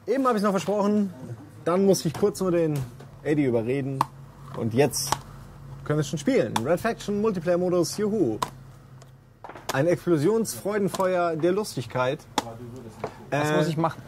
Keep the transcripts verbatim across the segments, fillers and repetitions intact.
Eben habe ich es noch versprochen. Dann musste ich kurz nur den Eddie überreden. Und jetzt können wir es schon spielen. Red Faction Multiplayer-Modus, juhu. Ein Explosionsfreudenfeuer der Lustigkeit. Was äh, muss ich machen?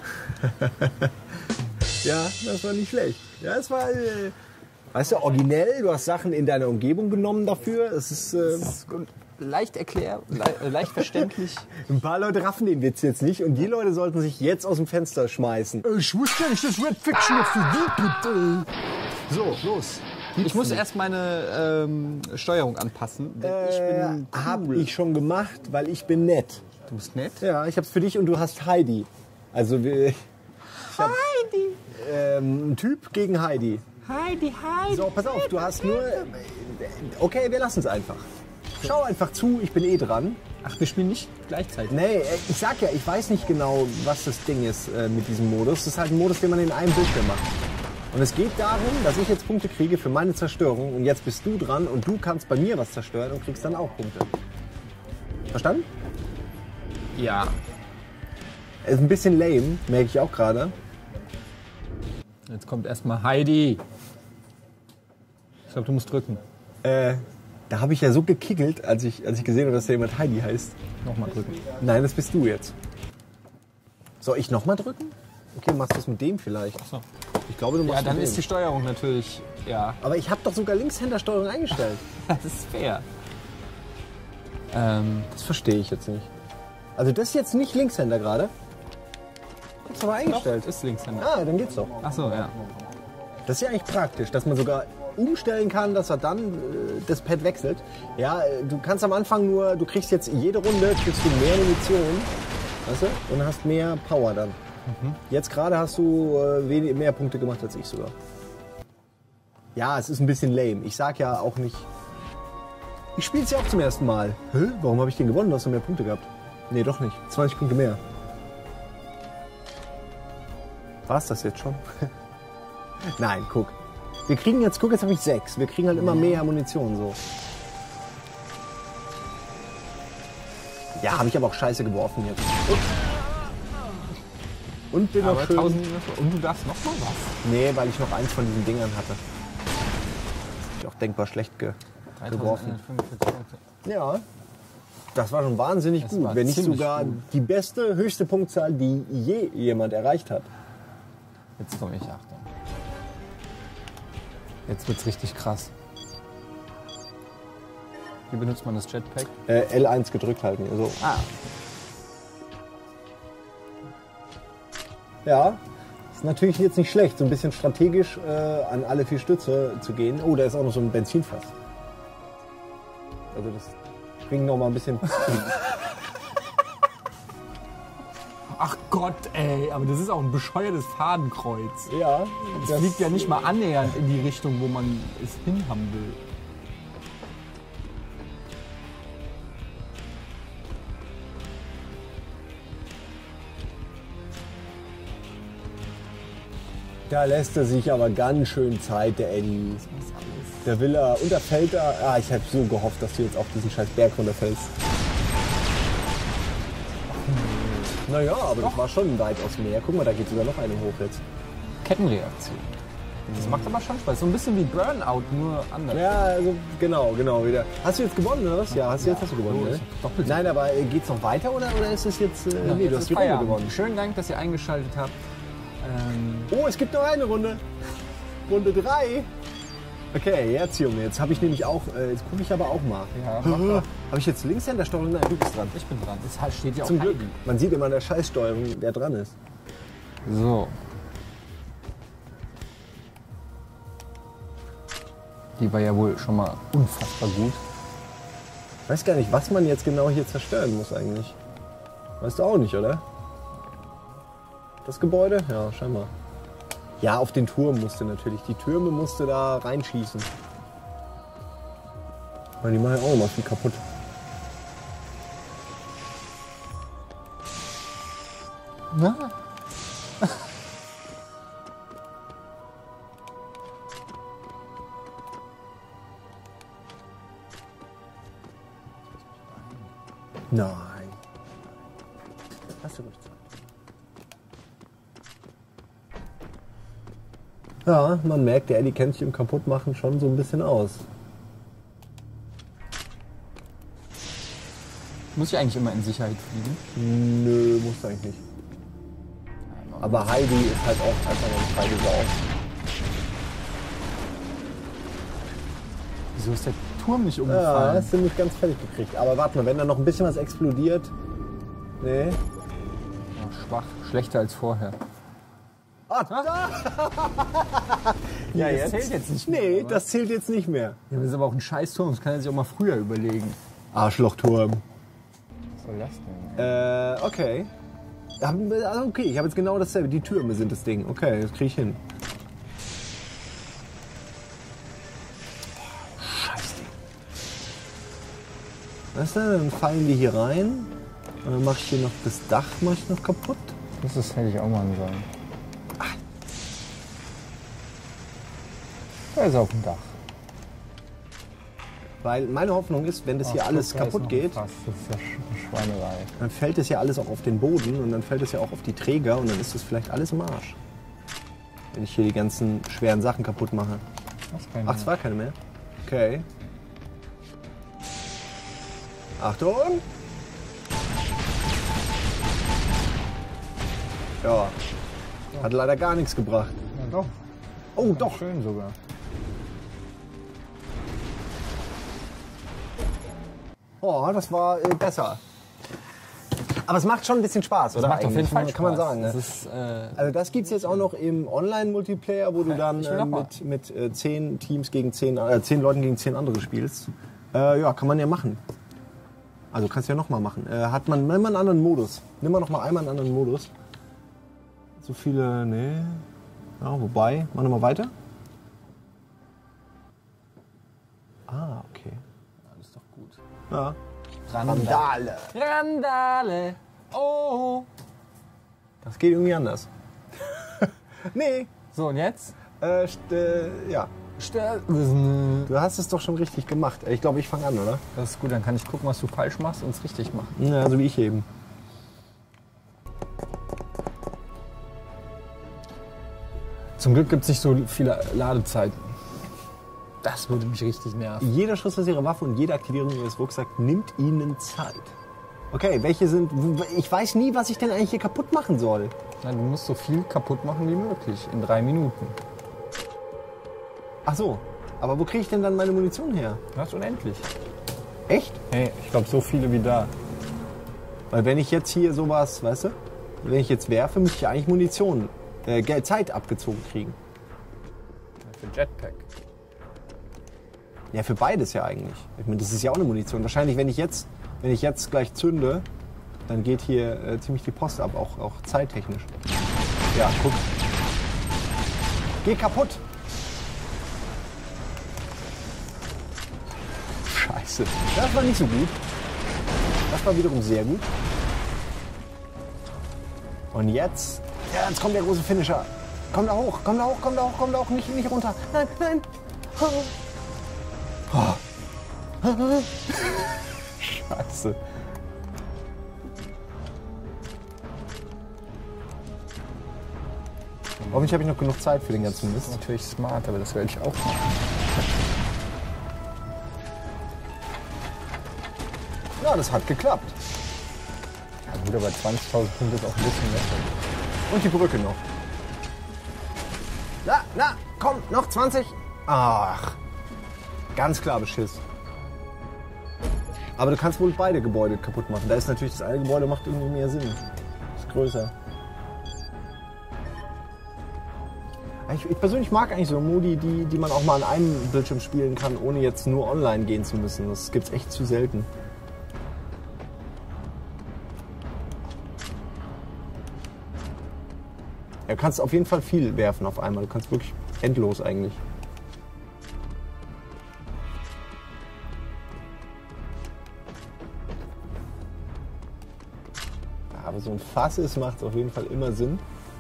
Ja, das war nicht schlecht. Ja, es war, äh, weißt du, originell. Du hast Sachen in deiner Umgebung genommen dafür. Es ist, äh, Das ist leicht erklär, le leicht verständlich. ein paar Leute raffen den Witz jetzt nicht und die Leute sollten sich jetzt aus dem Fenster schmeißen. Ich wusste ja nicht, dass Red Faction auf die gibt. So, los. Ich muss erst meine ähm, Steuerung anpassen. Denn ich Äh, bin hab cool. ich schon gemacht, weil ich bin nett. Du bist nett? Ja, ich hab's für dich und du hast Heidi. Also wir, ich hab, Heidi! ähm, ein Typ gegen Heidi. Heidi, Heidi! So, pass auf, du hast nur... Okay, wir lassen es einfach. Schau einfach zu, ich bin eh dran. Ach, wir spielen nicht gleichzeitig. Nee, ich sag ja, ich weiß nicht genau, was das Ding ist äh, mit diesem Modus. Das ist halt ein Modus, den man in einem Bildschirm macht. Und es geht darum, dass ich jetzt Punkte kriege für meine Zerstörung und jetzt bist du dran und du kannst bei mir was zerstören und kriegst dann auch Punkte. Verstanden? Ja. Ist ein bisschen lame, merke ich auch gerade. Jetzt kommt erstmal Heidi. Ich glaube, du musst drücken. Äh, da habe ich ja so gekickelt, als ich, als ich gesehen habe, dass da jemand Heidi heißt. Nochmal drücken. Nein, das bist du jetzt. Soll ich nochmal drücken? Okay, machst du das mit dem vielleicht? Ach so. Ich glaube, du machst Ja, dann mit ist die dem. Steuerung natürlich, ja, Aber ich habe doch sogar Linkshändersteuerung eingestellt. das ist fair. Ähm, Das verstehe ich jetzt nicht. Also das ist jetzt nicht Linkshänder gerade. Hab's aber eingestellt. ist Linkshänder. Ah, dann geht's doch. Ach so, ja. Das ist ja eigentlich praktisch, dass man sogar umstellen kann, dass er dann äh, das Pad wechselt. Ja, äh, du kannst am Anfang nur, du kriegst jetzt jede Runde kriegst du mehr Munition, weißt du, und hast mehr Power dann. Mhm. Jetzt gerade hast du äh, wenig, mehr Punkte gemacht als ich sogar. Ja, es ist ein bisschen lame. Ich sag ja auch nicht. Ich spiele es ja auch zum ersten Mal. Hä? Warum habe ich den gewonnen? Du hast du mehr Punkte gehabt. Nee, doch nicht. zwanzig Punkte mehr. War's das jetzt schon? Nein, guck. Wir kriegen jetzt, guck, jetzt habe ich sechs. Wir kriegen halt immer mehr Munition so. Ja, habe ich aber auch scheiße geworfen jetzt. Und, und bin Aber noch schön... tausend, und du darfst noch mal was? Nee, weil ich noch eins von diesen Dingern hatte. Ich auch denkbar schlecht ge geworfen. dreitausendfünfundvierzig Punkte. Ja, das war schon wahnsinnig Das gut. war Wenn nicht ziemlich sogar gut. die beste, höchste Punktzahl, die je jemand erreicht hat. Jetzt komme ich, Achtung. Jetzt wird's richtig krass. Wie benutzt man das Jetpack? Äh, L eins gedrückt halten. So. Ah, Ja, ist natürlich jetzt nicht schlecht, so ein bisschen strategisch äh, an alle vier Stütze zu gehen. Oh, da ist auch noch so ein Benzinfass. Also das bringt noch mal ein bisschen... ach Gott, ey, aber das ist auch ein bescheuertes Fadenkreuz. ja, Das fliegt ja nicht mal annähernd in die Richtung, wo man es hinhaben will. Da lässt er sich aber ganz schön Zeit, der Eddie. Der will er, und da fällt er. Ah, ich habe so gehofft, dass du jetzt auf diesen scheiß Berg runterfällst. Naja, aber das war schon weitaus mehr. Guck mal, da geht sogar noch eine hoch jetzt. Kettenreaktion. Das macht aber schon Spaß. So ein bisschen wie Burnout, nur anders. Ja, also genau, genau wieder. Hast du jetzt gewonnen oder was? Ja, hast du jetzt hast du gewonnen. Oh, Ne? ich hab doppelt. Nein, aber äh, geht's noch weiter oder, oder ist es jetzt? Äh, nee, Jetzt du hast ist die Runde Feierabend. gewonnen. Schönen Dank, dass ihr eingeschaltet habt. Ähm, Oh, es gibt noch eine Runde. Runde drei. Okay, jetzt Junge, jetzt habe ich nämlich auch, äh, jetzt gucke ich aber auch mal. Ja, mach mal. Habe ich jetzt Linkshändersteuerung? Nein, du bist dran. ich bin dran. Es halt- steht ja auch Zum Glück. Heidi. Man sieht immer an der Scheißsteuerung, wer dran ist. So. Die war ja wohl schon mal unfassbar gut. Ich weiß gar nicht, was man jetzt genau hier zerstören muss eigentlich. Weißt du auch nicht, oder? Das Gebäude? Ja, scheinbar. Ja, auf den Turm musste natürlich. Die Türme musste da reinschießen. Weil die machen ja auch immer viel kaputt. Na? Nein. Hast du ruhig Zeit. Ja, man merkt, der Eddie kennt sich im Kaputtmachen schon so ein bisschen aus. Muss ich eigentlich immer in Sicherheit fliegen? Nö, muss eigentlich nicht. Aber Heidi ist halt auch einfach noch eine feine Sau. Wieso ist der Turm nicht Ja, umgefallen? hast du nicht ganz fertig gekriegt. Aber warte mal, wenn da noch ein bisschen was explodiert. Nee. Oh, schwach. Schlechter als vorher. Ah, da! Ja, das jetzt? zählt jetzt nicht mehr. Nee, das zählt jetzt nicht mehr. Ja, das ist aber auch ein scheiß Turm. Das kann er sich auch mal früher überlegen. Arschlochturm. Was soll das denn? Äh, okay. Haben wir- also Okay, ich habe jetzt genau dasselbe. Die Türme sind das Ding. Okay, das kriege ich hin. Scheiß Ding. Weißt du, dann fallen die hier rein. Und dann mache ich hier noch das Dach mach ich noch kaputt. Das ist, hätte ich auch machen sollen. Da ist er auf dem Dach. Weil meine Hoffnung ist, wenn das hier Ach, alles guck, da ist kaputt noch geht, ein Fass. Das ist ja Sch- Schweinerei. dann fällt es ja alles auch auf den Boden und dann fällt es ja auch auf die Träger und dann ist das vielleicht alles im Arsch. Wenn ich hier die ganzen schweren Sachen kaputt mache. Das kann Ach, es war keine mehr? Okay. Achtung! Ja. Hat leider gar nichts gebracht. Ja, doch. Oh, doch! Schön sogar. Oh, das war äh, besser. Aber es macht schon ein bisschen Spaß, oder? Macht auf jeden Eigentlich, Fall kann man Spaß. sagen. Ne? Das ist, äh, Also das gibt es jetzt auch noch im Online-Multiplayer, wo du dann ich will äh, noch mal. mit, mit äh, zehn Teams gegen zehn, äh, zehn Leuten gegen zehn andere spielst. Äh, ja, kann man ja machen. Also kannst du ja nochmal machen. Äh, hat man immer einen anderen Modus. Nimm mal noch mal einmal einen anderen Modus. So viele, nee. Ja, wobei, mach noch mal weiter. Ah, okay. das ist doch gut. Ja. Randale. Randale. Oh. Das geht irgendwie anders. Nee. So, und jetzt? Äh, st- äh, ja. Stell- Du hast es doch schon richtig gemacht. Ich glaube, ich fange an, oder? Das ist gut, dann kann ich gucken, was du falsch machst und es richtig machen. Ja, so wie ich eben. Zum Glück gibt es nicht so viele Ladezeiten. Das würde mich richtig nerven. Jeder Schuss aus ihrer Waffe und jede Aktivierung ihres Rucksacks nimmt ihnen Zeit. Okay, welche sind... Ich weiß nie, was ich denn eigentlich hier kaputt machen soll. Na, du musst so viel kaputt machen wie möglich in drei Minuten. Ach so. Aber wo kriege ich denn dann meine Munition her? Du hast unendlich. Echt? Hey, ich glaube so viele wie da. Weil wenn ich jetzt hier sowas, weißt du, wenn ich jetzt werfe, müsste ich eigentlich Munition, äh, Geld, Zeit abgezogen kriegen. Für Jetpack. Ja, für beides ja eigentlich. Ich meine, das ist ja auch eine Munition. Wahrscheinlich, wenn ich jetzt, wenn ich jetzt gleich zünde, dann geht hier äh, ziemlich die Post ab, auch, auch zeittechnisch. Ja, guck. Geh kaputt! Scheiße. Das war nicht so gut. Das war wiederum sehr gut. Und jetzt, ja, jetzt kommt der große Finisher. Komm da hoch, komm da hoch, komm da hoch, komm da hoch, nicht, nicht runter. Nein, nein. Oh. Scheiße. Hoffentlich habe ich noch genug Zeit für den ganzen Das ist Mist. natürlich smart, aber das werde ich auch machen. Ja, das hat geklappt. Ja gut, aber zwanzigtausend Punkte ist auch ein bisschen besser. Und die Brücke noch. Na, na, komm, noch zwanzig. Ach, ganz klar Beschiss. Aber du kannst wohl beide Gebäude kaputt machen. Da ist natürlich das eine Gebäude macht irgendwie mehr Sinn. Ist größer. Ich, ich persönlich mag eigentlich so Modi, die, die man auch mal an einem Bildschirm spielen kann, ohne jetzt nur online gehen zu müssen. Das gibt's echt zu selten. Ja, du kannst auf jeden Fall viel werfen auf einmal. Du kannst wirklich endlos eigentlich. Ja, aber so ein Fass ist, macht es auf jeden Fall immer Sinn.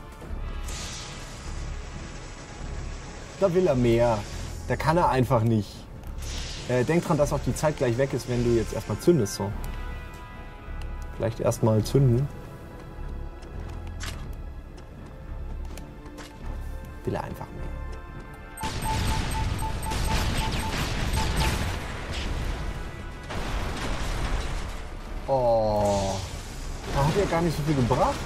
Da will er mehr. Da kann er einfach nicht. Äh, denk dran, dass auch die Zeit gleich weg ist, wenn du jetzt erstmal zündest. So. Vielleicht erstmal zünden. Will er einfach mehr. Oh. Da hat ja gar nicht so viel gebracht.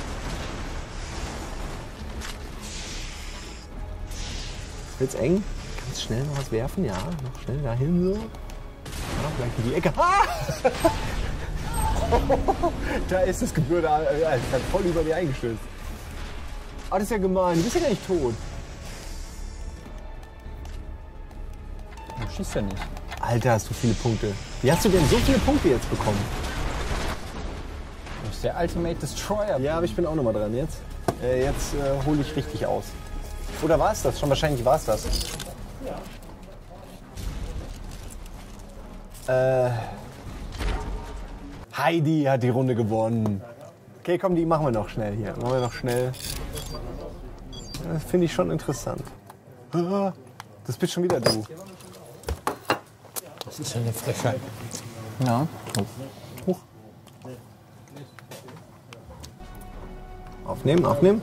Wird's eng? Kannst schnell noch was werfen? Ja, noch schnell dahin so. Ja, vielleicht in die Ecke. Ah! Da ist das Gebühr da, ja, ist halt voll über mir eingestürzt. Ah, das ist ja gemein. Du bist ja gar nicht tot. Du schießt ja nicht. Alter, hast du viele Punkte. Wie hast du denn so viele Punkte jetzt bekommen? Das ist der Ultimate Destroyer. Ja, aber ich bin auch nochmal dran jetzt. Äh, jetzt äh, hole ich richtig aus. Oder war es das? Schon wahrscheinlich war es das. Ja. Äh, Heidi hat die Runde gewonnen. Okay, komm, die machen wir noch schnell hier. Machen wir noch schnell. Das finde ich schon interessant. Das bist schon wieder du. Das ist ja eine Frechheit. Ja. Huch. Aufnehmen, aufnehmen.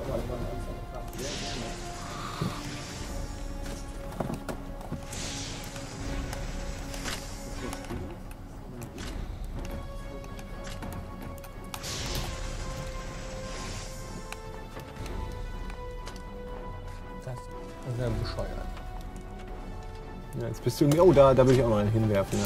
Das ist ja bescheuert. Ja, jetzt bist du irgendwie. Oh, da, da würde ich auch noch einen hinwerfen,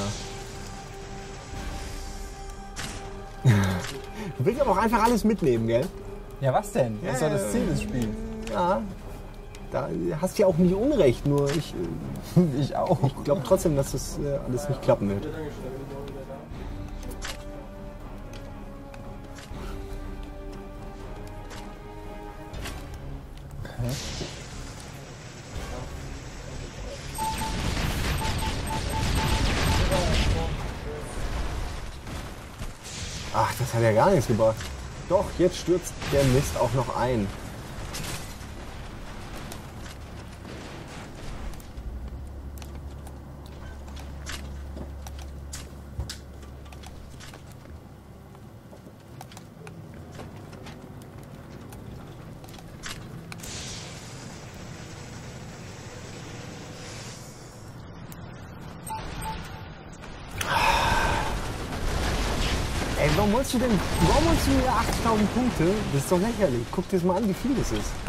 ja. Du willst aber auch einfach alles mitnehmen, gell? Ja, was denn? Das ist doch das Ziel des Spiels. Ja. Da hast du ja auch nie Unrecht, nur ich, Ich auch. ich glaube trotzdem, dass das äh, alles nicht klappen wird. Okay. Ach, das hat ja gar nichts gebracht. Doch, jetzt stürzt der Mist auch noch ein. Ey, warum holst du denn, warum holst du mir achtzigtausend Punkte? Das ist doch lächerlich. Guck dir das mal an, wie viel das ist.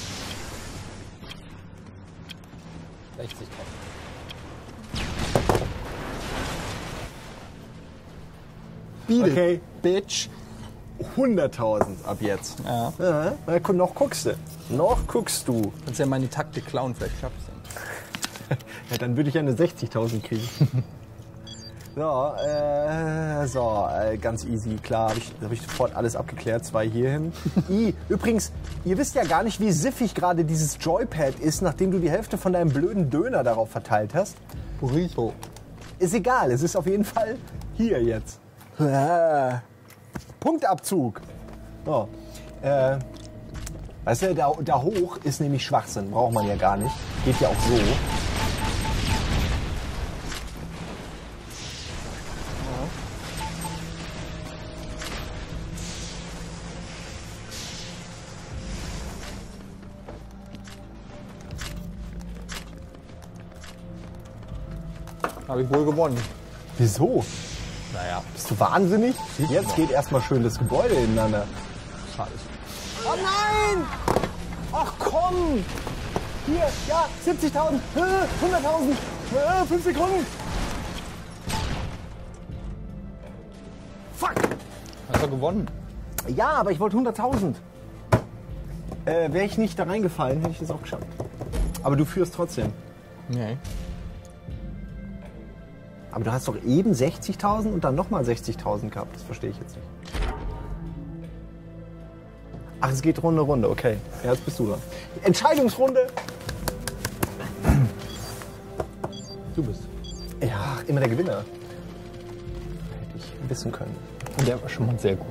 sechzigtausend. Bitte. Okay, Bitch. hunderttausend ab jetzt. Ja. Ja, na, gu- noch guckst du. Noch guckst du. Kannst ja meine Taktik klauen, vielleicht schaffst du es. Ja, dann würde ich ja eine sechzigtausend kriegen. So, äh, so, äh, ganz easy, klar, habe ich, hab ich sofort alles abgeklärt, zwei hierhin. I, übrigens, ihr wisst ja gar nicht, wie siffig gerade dieses Joypad ist, nachdem du die Hälfte von deinem blöden Döner darauf verteilt hast. Burrito. Ist egal, es ist auf jeden Fall hier jetzt. Äh, Punktabzug. So, äh, weißt du, da, da hoch ist nämlich Schwachsinn, braucht man ja gar nicht. Geht ja auch so. Habe ich wohl gewonnen. Wieso? Naja, Bist du wahnsinnig? Jetzt geht erstmal schön das Gebäude ineinander. schade. Oh nein! Ach komm! Hier, ja, siebzigtausend, hunderttausend, fünf Sekunden. Fuck! Hast du gewonnen? Ja, aber ich wollte hunderttausend. Äh, Wäre ich nicht da reingefallen, hätte ich das auch geschafft. Aber du führst trotzdem. Nee. Aber du hast doch eben sechzigtausend und dann nochmal sechzigtausend gehabt. Das verstehe ich jetzt nicht. Ach, es geht Runde, Runde, okay. Ja, jetzt bist du dran. Entscheidungsrunde. Du bist. Ja, immer der Gewinner. Hätte ich wissen können. Und der war schon mal sehr gut.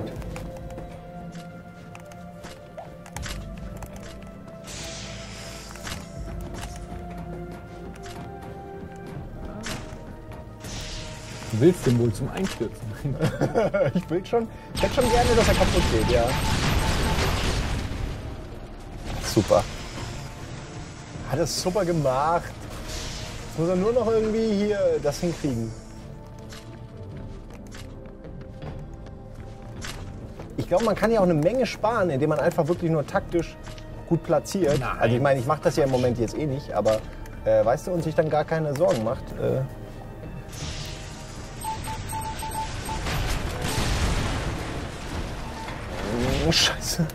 Du willst den wohl zum Einstürzen bringen. Ich will schon, ich hätte schon gerne, dass er kaputt geht, ja. Super. Hat er super gemacht. Jetzt muss er nur noch irgendwie hier das hinkriegen. glaube, man kann ja auch eine Menge sparen, indem man einfach wirklich nur taktisch gut platziert. Nein. Also ich meine, ich mache das ja im Moment jetzt eh nicht, aber äh, weißt du, und sich dann gar keine Sorgen macht. Äh, oh, Scheiße.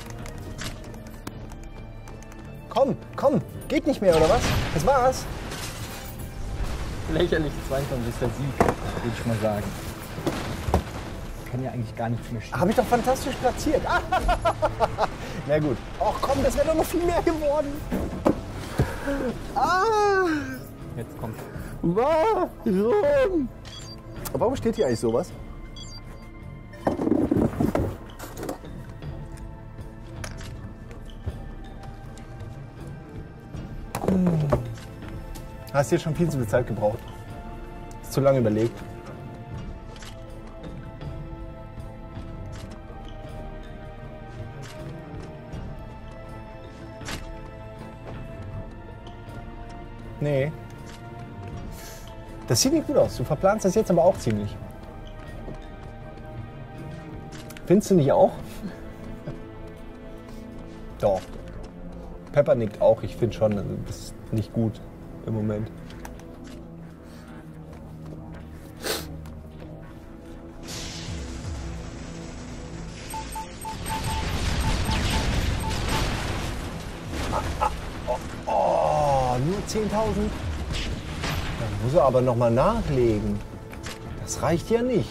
Komm, komm, geht nicht mehr, oder was? Das war's. Lächerlich zweiundzwanzigster Sieg, würde ich mal sagen. Kann ja eigentlich gar nichts mehr stehen. Habe ich doch fantastisch platziert. Na gut. Ach komm, das wäre doch noch viel mehr geworden. Ah, Jetzt kommt. warum? Warum steht hier eigentlich sowas? Hm. Hast jetzt schon viel zu viel Zeit gebraucht. Ist zu lange überlegt. Nee. Das sieht nicht gut aus. Du verplanst das jetzt aber auch ziemlich. Findest du nicht auch? Doch. Pepper nickt auch. Ich finde schon, das ist nicht gut im Moment. Nur zehntausend? Dann muss er aber noch mal nachlegen. Das reicht ja nicht.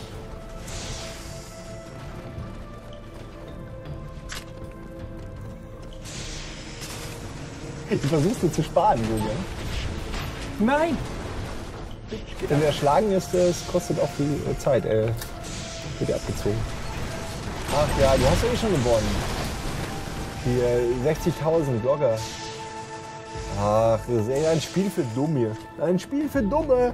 Du versuchst nur zu sparen, Julia. Nein! Wenn du erschlagen ist, es kostet auch viel Zeit. Äh, wird dir abgezogen. Ach ja, du hast ja eh schon gewonnen. Die äh, sechzigtausend Blogger. Ach, das ist ein Spiel für Dumme. Ein Spiel für Dumme.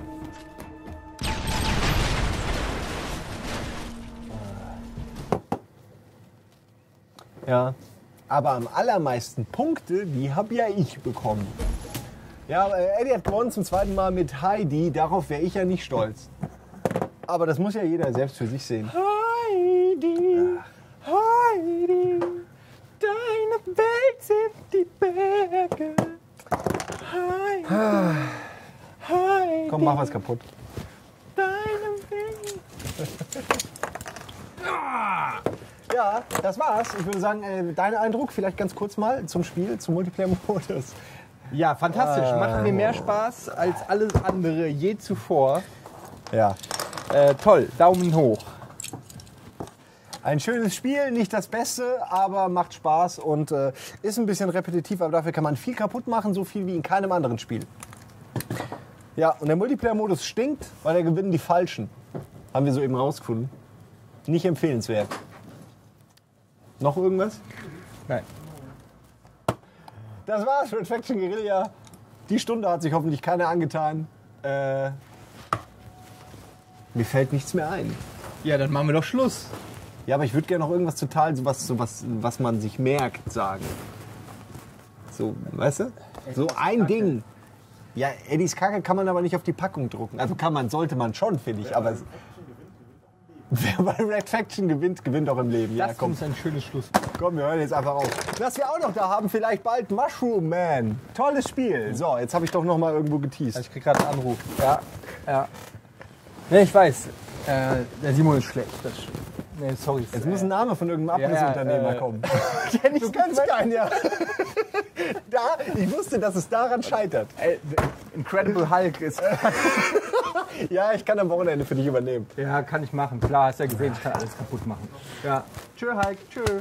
Ja, aber am allermeisten Punkte, die habe ja ich bekommen. Ja, äh, Eddie hat gewonnen zum zweiten Mal mit Heidi. Darauf wäre ich ja nicht stolz. Aber das muss ja jeder selbst für sich sehen. Heidi, Heidi, deine Welt sind die Berge. Heidi, Heidi, Komm, mach was kaputt. deine Welt. Ja, das war's. Ich würde sagen, äh, dein Eindruck vielleicht ganz kurz mal zum Spiel, zum Multiplayer-Modus. Ja, fantastisch. Macht mir mehr Spaß als alles andere je zuvor. Ja. Äh, toll, Daumen hoch. Ein schönes Spiel, nicht das Beste, aber macht Spaß und äh, ist ein bisschen repetitiv, aber dafür kann man viel kaputt machen, so viel wie in keinem anderen Spiel. Ja, und der Multiplayer-Modus stinkt, weil da gewinnen die Falschen. Haben wir soeben rausgefunden. Nicht empfehlenswert. Noch irgendwas? Nein. Das war's, Red Faction Guerilla. Die Stunde hat sich hoffentlich keiner angetan. Äh, mir fällt nichts mehr ein. Ja, dann machen wir doch Schluss. Ja, aber ich würde gerne noch irgendwas total, sowas, sowas, was man sich merkt, sagen. So, weißt du? So ein Ding. Ja, Eddies Kacke kann man aber nicht auf die Packung drucken. Also kann man, sollte man schon, finde ich. Aber es, wer bei Red Faction gewinnt, gewinnt auch im Leben. Ja, Das komm, ist ein schönes Schluss. komm, wir hören jetzt einfach auf. Was wir auch noch da haben, vielleicht bald Mushroom Man. Tolles Spiel. So, jetzt habe ich doch noch mal irgendwo geteased. Ich krieg gerade einen Anruf. Ja, ja. Nee, ich weiß. Äh, der Simon ist schlecht. Das ist, nee, sorry. Jetzt muss ein Name von irgendeinem Ja, ja, Abrissunternehmer äh, kommen. Kenn ich Du kennst keinen, ja. Da, ich wusste, dass es daran scheitert. Ey, Incredible Hulk ist. Ja, ich kann am Wochenende für dich übernehmen. Ja, kann ich machen. Klar, hast ja gesehen, ich kann alles kaputt machen. Ja. Tschö, Hulk. Tschö.